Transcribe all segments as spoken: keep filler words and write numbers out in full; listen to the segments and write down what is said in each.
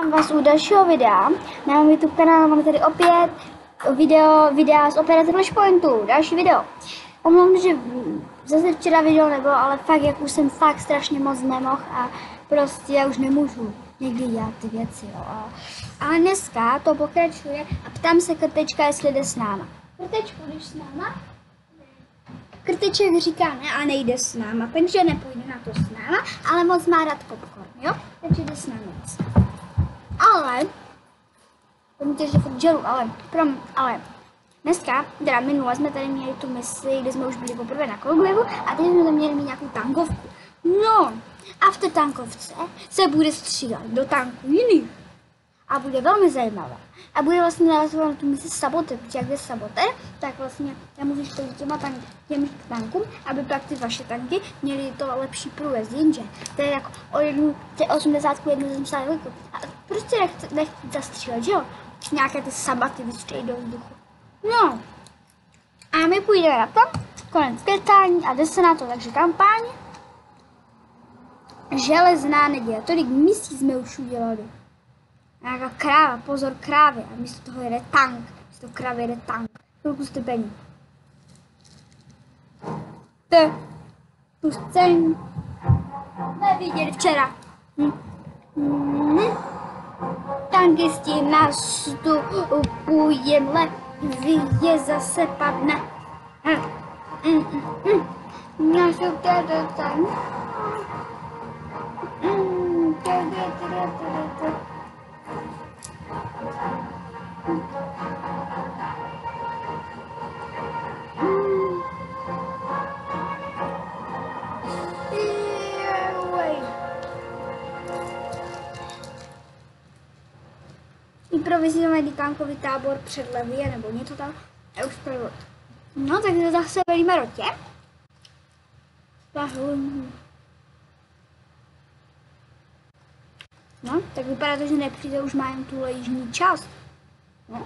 Vítám vás u dalšího videa. Na mém YouTube kanálu máme tady opět video, videa z operace Flashpointu, další video. Omlouvám, že zase včera video nebylo, ale fakt, jak už jsem fakt strašně moc nemohl a prostě já už nemůžu někdy dělat ty věci, jo. A, ale dneska to pokračuje a ptám se Krtečka, jestli jde s náma. Krtečku, jdeš s náma? Krteček říká ne a nejde s náma, takže nepůjde na to s náma, ale moc má rád popcorn, jo? Takže jde s náma. Ale, pomíte, že fakt želu, ale, prom, ale, dneska, teda minule jsme tady měli tu misi, kde jsme už byli poprvé na Kolgujevu a teď jsme tam měli mít nějakou tankovku. No, a v té tankovce se bude střílet do tanků jiných. A bude velmi zajímavé. A bude vlastně navazovat na tu misi saboter, protože jak je saboter, tak vlastně tam můžeš to těma tanky, těm tankům, aby pak ty vaše tanky měly to lepší průjezd, jenže to je jako o jednu, to je osmdesát jednu sedmdesát velkou. A prostě nechci nech zastřílet, že jo? Nějaké ty sabaty vystřelí do vzduchu. No. A my půjdeme na to, konec krtání a jde se na to, takže kampaň. Železná neděle, tolik misí jsme už udělali. Nějaká kráva, pozor krávy, a místo toho jede tank, místo krávy jede tank. Chvilku strpení. T. Tu scénu neviděli včera. Hm. Hm. Tankisti nastupujem, levě zase padne. Hm. Hm. Hm. Našel tady tam. Hm. Tady, tady, tady, tady. Improvizovaný tankový tábor před Levie nebo něco tam. A už prvo. No, tak zase velíme rotě. No, tak vypadá to, že nepřijde už mají tu jižní část. No.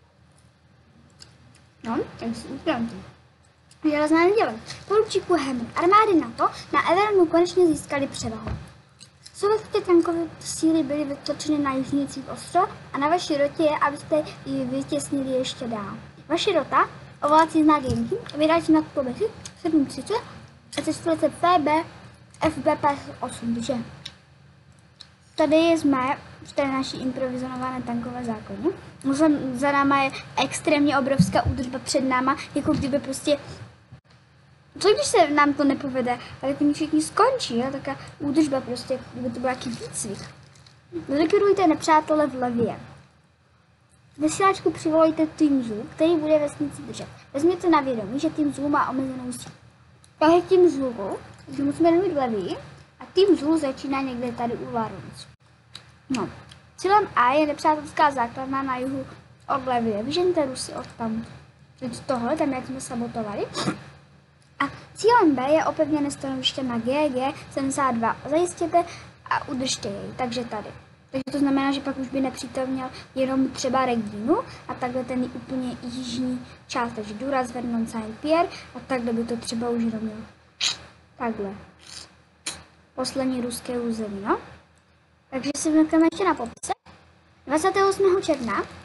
No, tak si udělám to. Železná neděle. Poručíku Hemmer. Armády NATO na Everonu konečně získali převahu. Sovětské tankové síly byly vytlačeny na jižnících ostrov a na vaší rotě je, abyste ji vytěsnili ještě dál. Vaše rota, ovládací znak Jenky, vyráží na tuto misi sedm třicet a cestujete P B F B P osm, takže tady jsme v té naší improvizované tankové zákoně. Za náma je extrémně obrovská údržba před náma, jako kdyby prostě, co když se nám to nepovede, ale tím všichni skončí, jo? Taká údržba prostě, kdyby to byl nějaký výcvik. Zlikvidujte nepřátele v Levě. Vysílačku přivolejte tým Zulu, který bude vesnici držet. Vezměte na vědomí, že tým Zulu má omezenou sílu. Takže tým Zulu, že musíme mít v Levii, a tým Zulu začíná někde tady u Varoncu. No, cílem A je nepřátelská základna na jihu od Levie. Vyžente Rusy od tam. Teď tohle, tam jak jsme sabotovali. A cílem B je opevněné stanoviště na G G sedmdesát dva. Zajistěte a udržte jej, takže tady. Takže to znamená, že pak už by nepřítel měl jenom třeba Reginu a takhle ten úplně jižní část, takže Duras, Vernon, Saint-Pierre a takhle by to třeba už jenom měl. Takhle. Poslední ruské území, no. Takže si vnukneme ještě na popise. dvacátého osmého června uh,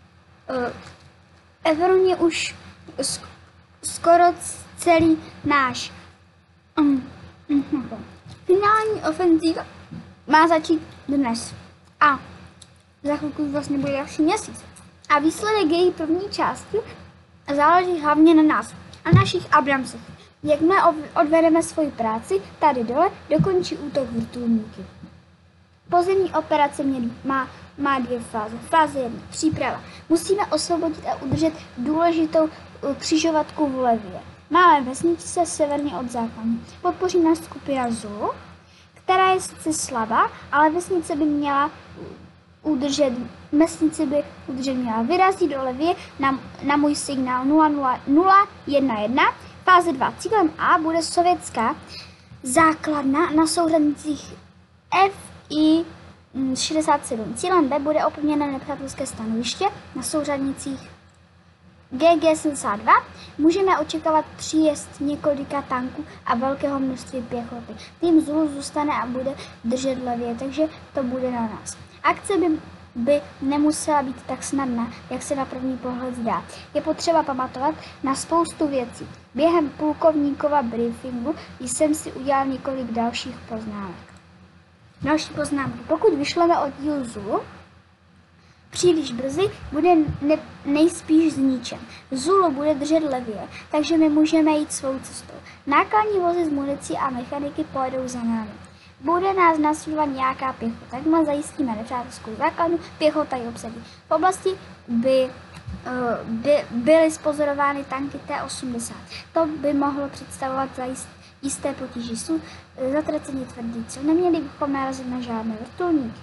Everon je už sk skoro celý náš um, um, finální ofenzíva má začít dnes. A za chvilku už vlastně bude další měsíc. A výsledek její první části záleží hlavně na nás a našich Abramsech. Jakmile odvedeme svoji práci, tady dole dokončí útok vrtulníky. Pozemní operace má, má dvě fáze. Fáze jedna. Příprava. Musíme osvobodit a udržet důležitou křižovatku v Levě. Máme vesnice severně od základny. Podpoří nás skupina Zulu, která je sice slabá, ale vesnice by měla udržet, vesnice by udržet měla vyrazit do Levie na, na můj signál nula nula nula jedna jedna. Fáze dva. Cílem A bude sovětská základna na souhradnicích F I šedesát sedm. Cílem B bude opevněné nepřátelské stanoviště na souřadnicích G G sedmdesát dva. Můžeme očekávat příjezd několika tanků a velkého množství pěchoty. Tým Zulu zůstane a bude držet Levě, takže to bude na nás. Akce by by nemusela být tak snadná, jak se na první pohled zdá. Je potřeba pamatovat na spoustu věcí. Během plukovníkova briefingu jsem si udělal několik dalších poznámek. Další poznámky. Pokud vyšleme oddíl Zulu příliš brzy, bude ne, nejspíš zničen. Zulu bude držet levě, takže my můžeme jít svou cestou. Nákladní vozy s municí a mechaniky pojedou za námi. Bude nás následovat nějaká pěchota. Jakmile zajistíme nepřátelskou základnu, pěchota ji obsadí. V oblasti by, uh, by byly spozorovány tanky T osmdesát. To by mohlo představovat zajist, jisté potíže. Jsou zatraceně tvrdý cíl. Neměli bychom narazit na žádné vrtulníky.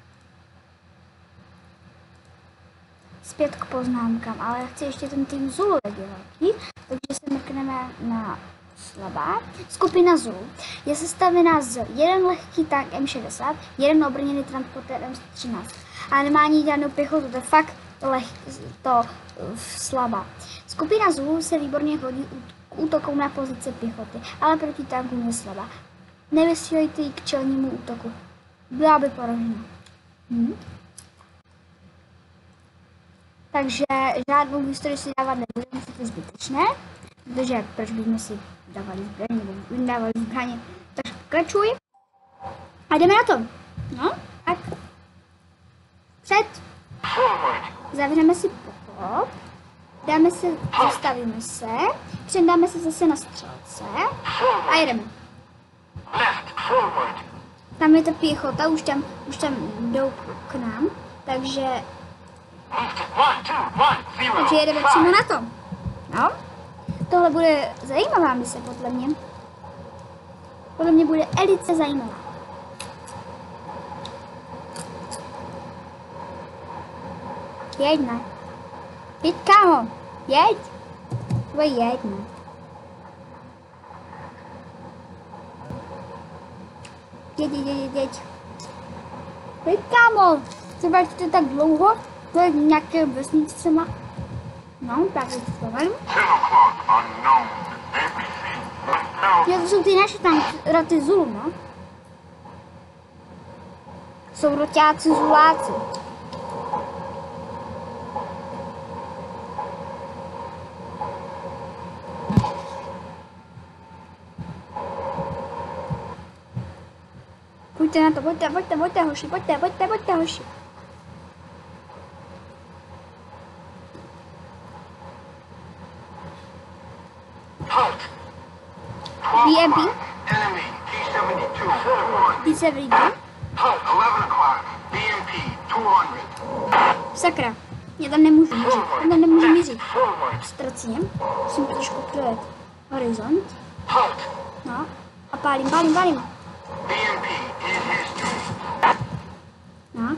Zpět k poznámkám, ale já chci ještě ten tým Zulu velký, takže se mrkneme na slabá. Skupina Zulu je sestavená z jeden lehký tank M šedesát, jeden obrněný transportér M sto třináct. A nemá ani žádnou pěchotu, to je fakt leh, to uh, slabá. Skupina Zulu se výborně hodí k útokům na pozice pěchoty, ale proti tankům je slabá. Nevysílejte ji k čelnímu útoku. Byla by poražena. Hm? Takže žádnou historii si dávat nebudeme, to je zbytečné, protože proč bychom si dávali zbraně nebo dávali zbraně. Takže pokračuj a jdeme na to. No, tak. Před. Zavřeme si poklop, dáme se, zastavíme se, předáme se zase na střelce a jedeme. Tam je ta pěchota, už tam, už tam jdou k nám, takže Takže jedeme přímo na to. No. Tohle bude zajímavá mise, podle mě. Podle mě bude velice zajímavá. Jeď, ne. Jeď, kámo. Jeď. Tvoje jeď, ne. Jeď, jeď, jeď, jeď. Jeď, kámo. Třeba to tak dlouho. To je nějaké vesnice sama. No, tak je to povedem. Jo, to jsou ty naše tam roty Zulu, no. Jsou roťáci Zuláci. Pojďte na to, pojďte, pojďte, pojďte, hoši, pojďte, pojďte, pojďte, hoši. B M P? T sedmdesát dva? Sakra, já tam nemůžu mířit, já tam nemůžu mířit. Ztracím, musím trošku projet horizont. No, a pálím, pálím, pálím. Tak.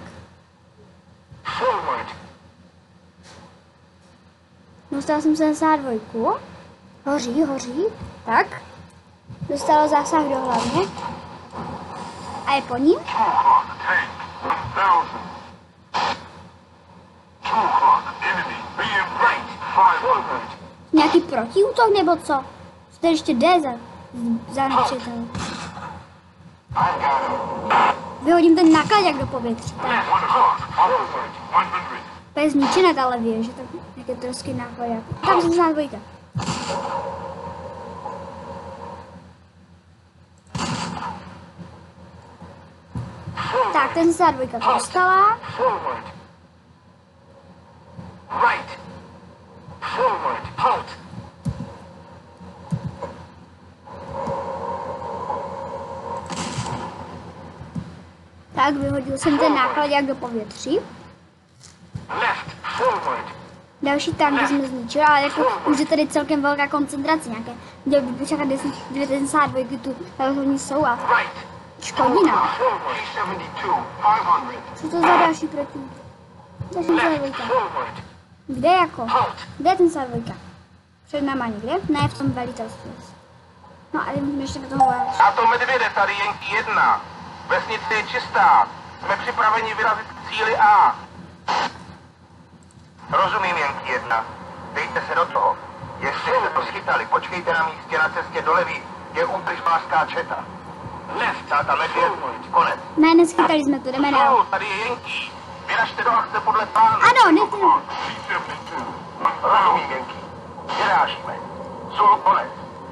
Dostal jsem se zásah dvojku. Hoří, hoří. Tak. Dostalo zásah do hlavně. A je po ním. Nějaký protiútok nebo co? To ještě jde za, za nepřítel. Vyhodím ten nákladák do povětří. Tak. To je zničené ta levě, že tak nějaké trosky nákladák. Tam se zná dvojka. Tak, ten se dvojka dostala. Tak, vyhodil jsem ten nákladák do povětří. Další tanky jsme zničili, ale jako už je tady celkem velká koncentrace nějaké. Měl by čekat devadesát dva, tu hlavní jsou a škodí nám. Co to za další proti? Další dvojka. Kde jako? Kde je ten dvojka? Před náma někde? Ne, v tom velitelství. No a můžeme ještě do toho vážit. A to Medvěde, tady Jenky jedna. Vesnice je čistá. Jsme připraveni vyrazit k cíli A. Rozumím, Jenky jedna. Dejte se do toho. Jestli jste to schytali, počkejte na místě na cestě do levý. Je útržbářská četa. Lev, táta Medvěd, konec. Ne, neschytali jsme to, jdeme dál. Tady je Jenky. Vyražte do akce podle plánu. Ano, nechte. Rozumím, Jenky. Vyrážíme. Zulu konec.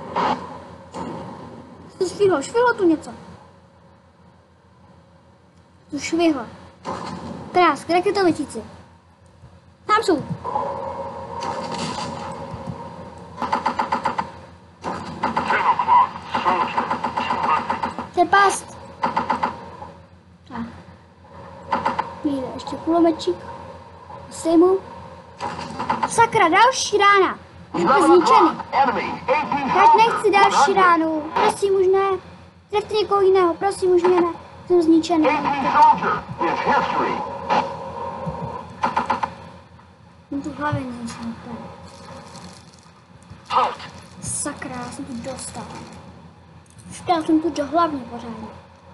To švihlo, švihlo tu něco. Tu švihlo. Krás, raketometíci. Tam jsou. Přepást. Tak. Míle, ještě kulomečík. Sejmu. Sakra, další rána. Jsme zničeny. Já nechci další ránu. Prosím, už ne. Trefte někoho jiného, prosím, už mě ne. Jsem zničený. Jsem tu v hlavě zničený. Sakra, já jsem tu dostal. Štěl jsem tu do hlavně pořádně.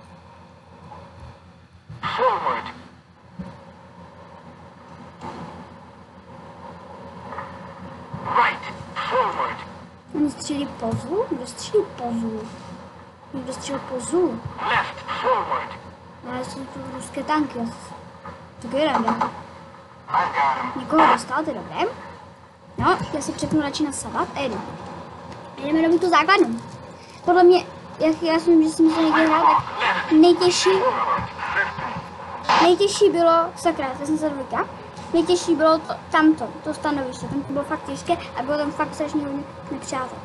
Oni střílí po zlu? Kdo střílí po zlu? Někdo střílí po zlu? Ale jsou tu ruské tanky. Tak je rada. Někoho dostal, to je dobré. No, já si přepnu radši na sabat a jedu. Jdeme dobit tu základnu. Podle mě, jak já si myslím, že jsem to někdy hrál, tak nejtěžší, nejtěžší bylo, sakra, já jsem se dvojka, nejtěžší bylo to, tamto, to stanoviště, tam to bylo fakt těžké a bylo tam fakt strašně hodně nepřátel.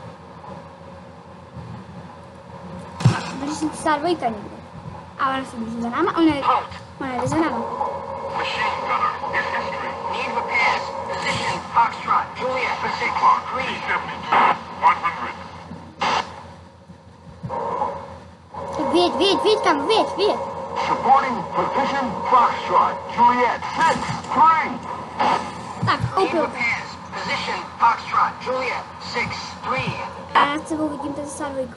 Protože jsem psala dvojka někde. A ona se běží za náma, ona jde, ona jde za náma. Věď, věď, věď kam, věď, věď. Supporting position Foxtrot, Juliet, six, three. Tak, koupil. Position Foxtrot, Juliet, six, three. A já s sebou vidím ten za dvojku.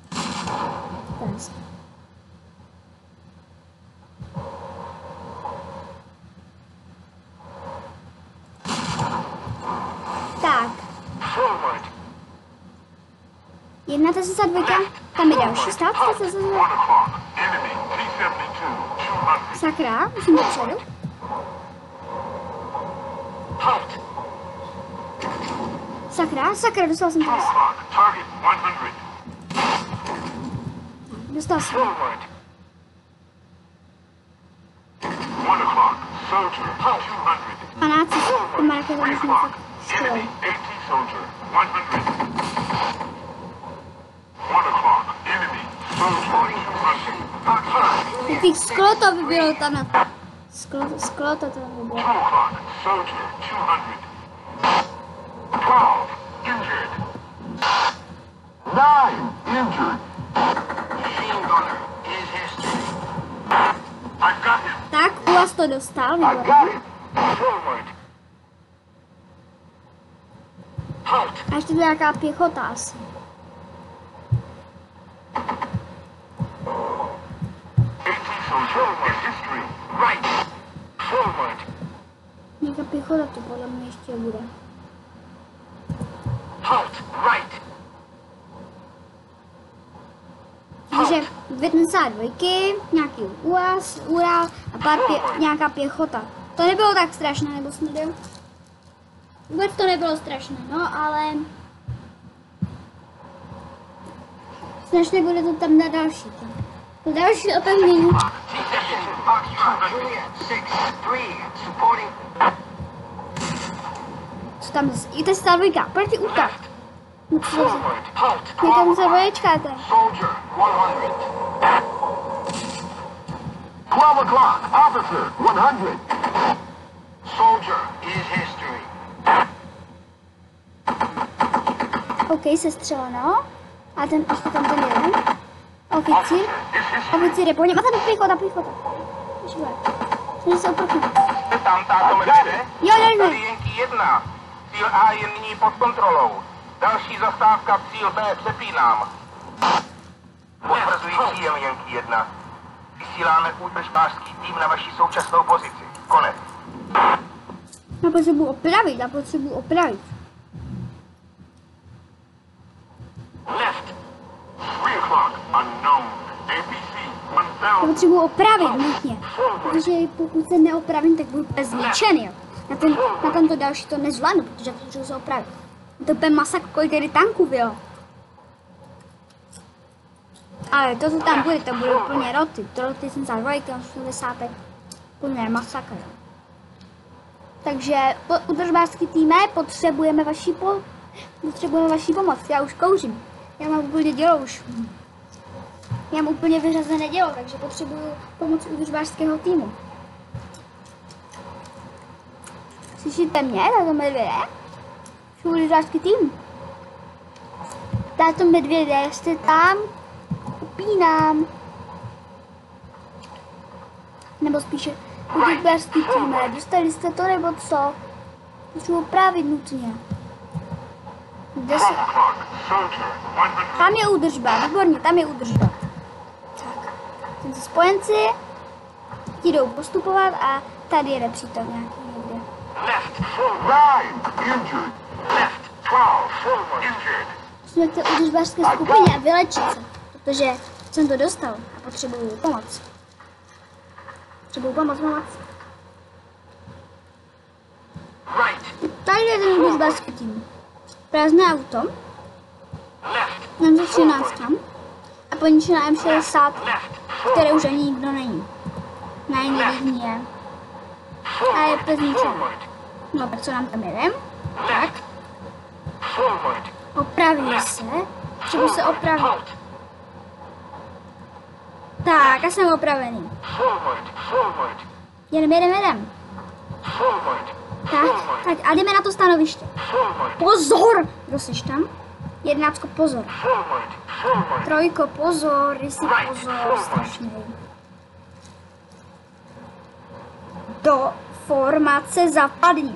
Tak. Jedna ta za dvojka, tam je další stát, ta za dvojka. Sakra, musím dopředu. Sakra, sakra, dostal jsem to. Dostal jsem. Panáci, to má raketa, myslím, fakt skvělý. Těch sklo to by bylo tam na to. Sklo, sklo to tam by bylo. Tak, u vás to dostal, výborně. A ještě tu nějaká pěchota asi. Nějaká pěchota tu podle mě ještě bude. Takže Větnamská dvojky, nějaký U A S, Ural a pár pě, nějaká pěchota. To nebylo tak strašné, nebo snad jo? Vůbec to nebylo strašné, no ale... Strašně bude to tam na další. To další opevnění. Co tam zase? I ta stá dvojka, proti útok. No co zase? Někam se voječkáte. twelve o'clock, officer, one hundred. Soldier is history. OK, sestřeleno. A ten, ještě tam ten jeden. Oficír. Oficír je po něm. A tam pěchota, pěchota. Už bude. Může se uprchnout. Tam táto medvěde? Jo, jo, jo. Tady Jenky jedna. Cíl A je nyní pod kontrolou. Další zastávka, cíl B přepínám. Potvrzují cíl Jenky jedna. Vysíláme útržbářský tým na vaši současnou pozici. Konec. Já potřebuji opravit, já potřebuji opravit. Left. three o'clock, unknown. A P C, one Já potřebuji opravit nutně. protože pokud se neopravím, tak budu úplně zničený, jo. Na, ten, na tento další to nezvládnu, protože potřebuji se opravit. Je to úplně masakr, kolik tady tanků bylo. Ale to, co tam bude, to bude úplně roty. To roty jsem za dvojky, osmdesát, úplně masakr. Takže po, udržbářský týme potřebujeme vaši, po, potřebujeme vaši pomoc. Já už kouřím. Já mám úplně dělo už. Já mám úplně vyřazené dělo, takže potřebuju pomoc udržbářského týmu. Slyšíte mě, tato medvěde? Jsou udržbářský tým. Tato medvěde, jste tam? Upínám. Nebo spíše udržbářský tým. Dostali jste to nebo co? Potřebuji opravit nutně. Kde se... Tam je údržba, výborně, tam je údržba. Tak, tento spojenci ti jdou postupovat a tady je nepřítel nějaký někde. Jsme v té údržbářské skupině a vylečit se, protože jsem to dostal a potřebuju pomoc. Potřebuju pomoc, pomoc. Tady je ten údržbářský tým. Prázdné auto, M třináct tam a poničená M šedesát, které už ani nikdo není. Na jiný lidní je. A je pozničená. No tak co nám tam jedem? Tak. Opraví se. Třeba se opravit. Tak, a jsem opravený. Jedem, jedem, jedem. Tak, tak a jdeme na to stanoviště. Pozor! Kdo seš tam? Jednácko, pozor. Trojko, pozor, jsi pozor, strašný. Do formace zapadni.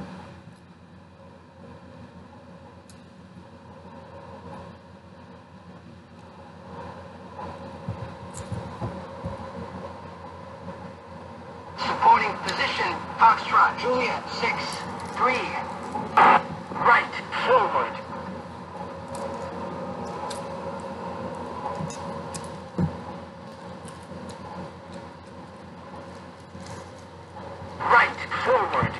Supporting position, Foxtrot, Juliet, six, three. Right, forward. Right, forward.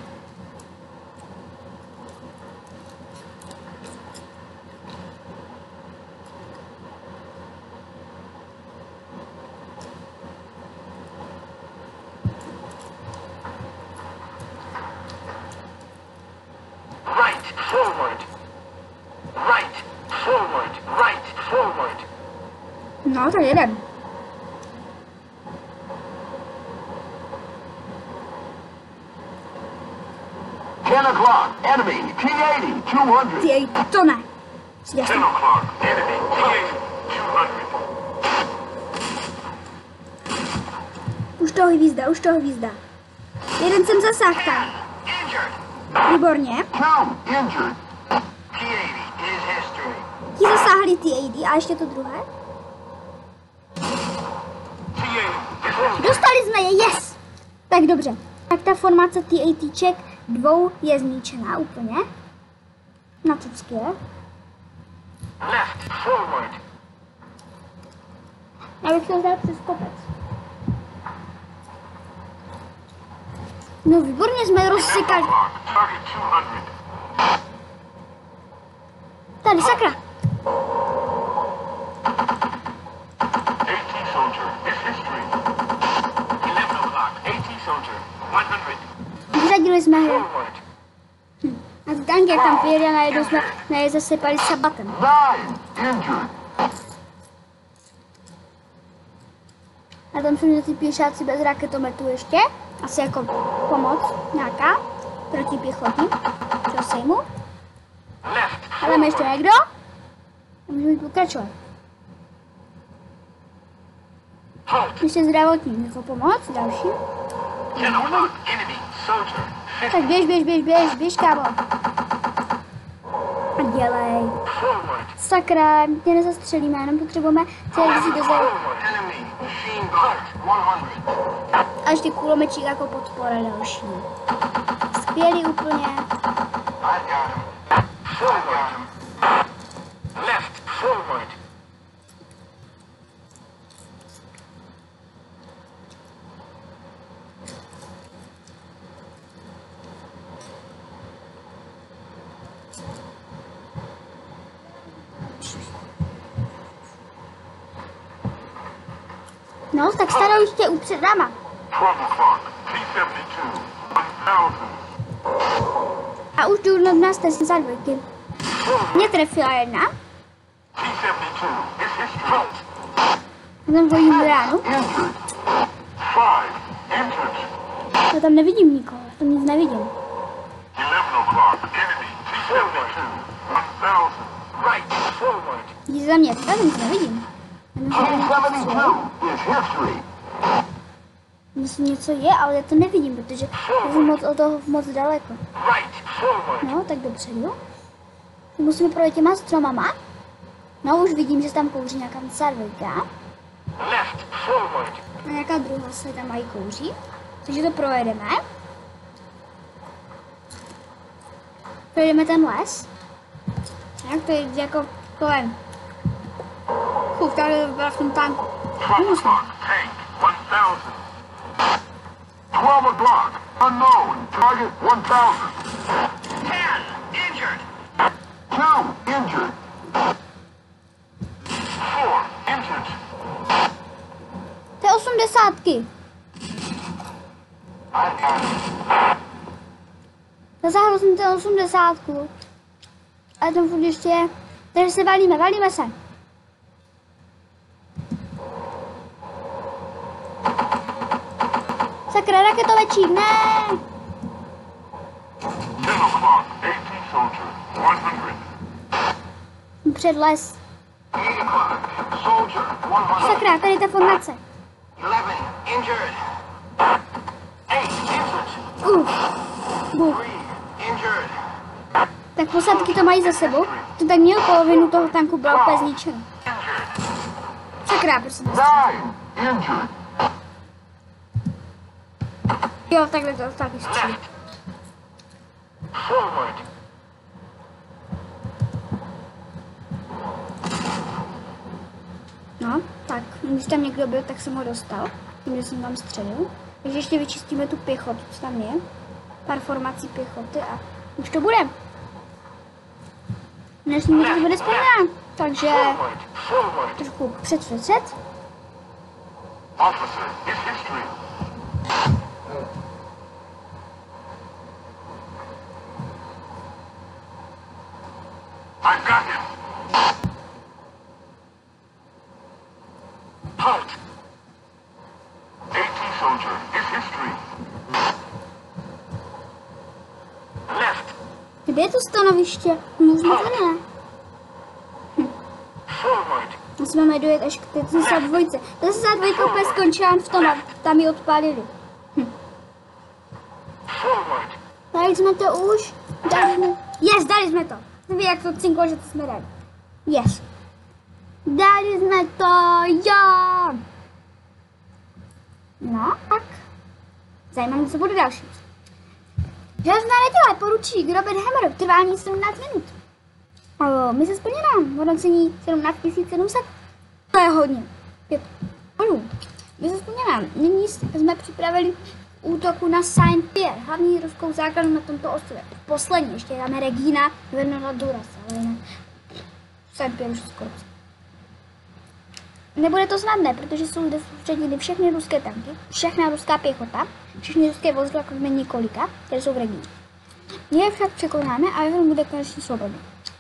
Right, forward. Right, forward. Right, forward. No, tak jedem. ten o'clock, enemy, T eighty, two hundred. Ty jej, to ne. Jasně. ten o'clock, enemy, T eighty, two hundred. Už toho hvízda, už toho hvízda. Jeden jsem zasáhl tam. Injured. Výborně. Two injured. T eighty is history. Ti zasáhli T osmdesát a ještě to druhé. T eighty. Dostali jsme je, yes! Tak dobře. Tak ta formace T osmdesát dvou je zničená úplně. Na tucky je. Left, forward. Já bych to vzal přes kopec. No výborně jsme rozsekali. Target two hundred. Tady, sakra. AT soldier is history. eleven o'clock, AT soldier, one hundred. Vyřadili jsme ho. Forward. A ty tanky, jak tam přijeli a najednou jsme na je zasypali sabatem. Nine injured. A tam jsou ty pěšáci bez raketometu ještě. Asi jako pomoc nějaká proti pěchotní. Čo sejmu. Left, A tam ještě někdo? A můžeme pokračovat. halt. Ještě zdravotní, jako pomoc, další. ten o'clock, enemy soldier. Tak běž, běž, běž, běž, běž, kámo. A dělej. Forward. Sakra, tě nezastřelíme, jenom potřebujeme celý vzít do zadu. Forward. Enemy machine gun, one hundred. A ještě kulomečík jako podpora další. Skvělý úplně. I got him. Forward. Left, forward. No, tak starou ještě u před náma. A už jdu na nás sedmdesát dva. Mě trefila jedna. Tam hodím ránu. Já tam nevidím nikoho, já tam nic nevidím. Jdi za mě, já tam nic nevidím. Myslím, něco je, ale já to nevidím, protože jsem moc od toho moc daleko. No, tak dopředu. Musíme projít těma stromama. No, už vidím, že tam kouří nějaká sarvejka. A nějaká druhá se tam mají kouří. Takže to projedeme. Projedeme ten les. Jak to je jako kolem. Chův, tady to byla v tom tanku. twelve o'clock, unknown, target one thousand. ten, injured. two, injured. four, injured. To je osmdesátky. Zasáhl jsem to osmdesátku. A tam furt ještě je. Takže se valíme, valíme se. Sakra, raketovečík, ne! Před les. Sakra, tady ta formace. Uh, Bůh. Tak posádky to mají za sebou. To tak měl polovinu toho tanku byla úplně zničena. Sakra, prosím. Jo, takhle to taky střílí. No, tak, když tam někdo byl, tak jsem ho dostal. Tím, že jsem tam střelil. Takže ještě vyčistíme tu pěchotu, co tam je. Pár formací pěchoty a už to bude. Dnes mi to bude splněno. Takže trošku před před. I've got him. Halt. AT soldier is history. Left. Kde je to stanoviště? Můžeme to ne. Hm. Asi máme dojet až k té sedmdesát dvojce. Ta sedmdesát dvojka úplně skončila v tom a tam ji odpálili. Hm. Dali jsme to už. Dali jsme. Yes, dali jsme to. Ví, jak to cinklo, že to jsme dali. Yes. Dali jsme to, jo. No, tak. Zajímavé, co bude další. Železná neděle, poručík Robert Hammer, trvání sedmnáct minut. O, my se splněná, hodnocení sedmnáct tisíc sedm set. To je hodně. Pět bodů. My se splněná. Nyní jsme připravili útoku na Saint-Pierre, hlavní ruskou základnu na tomto ostrově. Poslední, ještě dáme Regina, Vernola Duras, ale jinak Saint-Pierre už skoro. Nebude to snadné, protože jsou zde soustředěny všechny ruské tanky, všechna ruská pěchota, všechny ruské vozidla, jako jsme několika, které jsou v Regině. My je však překonáme a Evron bude konečně svobodný.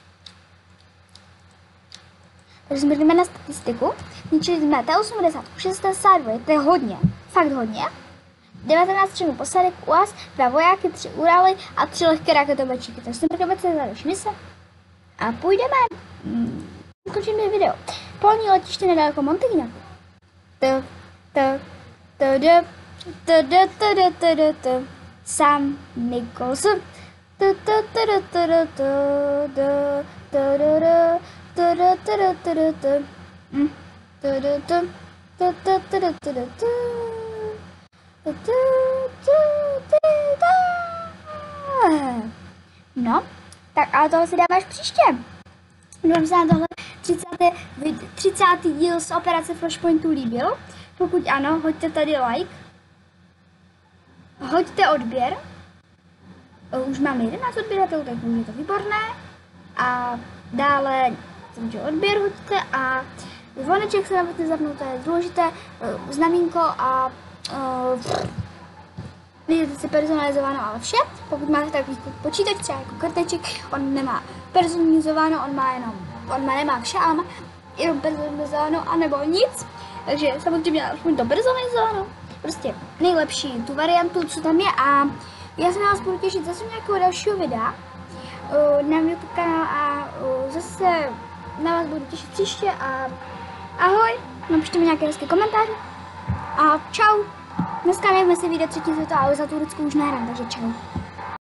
Takže jsme na statistiku, zničili jsme T osmdesát, šedesát dva, to je hodně, fakt hodně. devatenáct členů posádek U A S, dva vojáky, tři Uraly a tři lehké raketové číky. Takže jsme prokáme se další mise. A půjdeme. Ukončíme video. Polní letiště nedaleko Montignac. T, t, t, d, t, d, t, d, t, d, t, Sam Nichols. T, t, t, d, t, d, t, d, t, d, d, t, d, t, d, t, d, t, t, d, t, t, t, t, d, t, d, t. No, tak ale tohle si dáme až příště. Doufám, se na tohle třicátý díl z operace Flashpointu líbil. Pokud ano, hoďte tady like. Hoďte odběr. Už máme jedenáct odběratelů, tak je to výborné. A dále odběr hoďte a Zvoneček se nebudete zapnout, to je důležité, znamínko a uh, vidíte si personalizováno, ale vše. Pokud máte takový počítač, třeba jako karteček, on nemá personalizováno, on má jenom, on má nemá vše, ale má jenom personalizováno, anebo nic. Takže samozřejmě aspoň to personalizováno. Prostě nejlepší tu variantu, co tam je, a já se na vás budu těšit zase nějakého dalšího videa uh, na YouTube kanál a uh, zase na vás budu těšit příště a ahoj, napište mi nějaké hezké komentáře a čau. Dneska nevím, jestli vyjde třetí světová, ale za Turecko už nehrám, takže čau.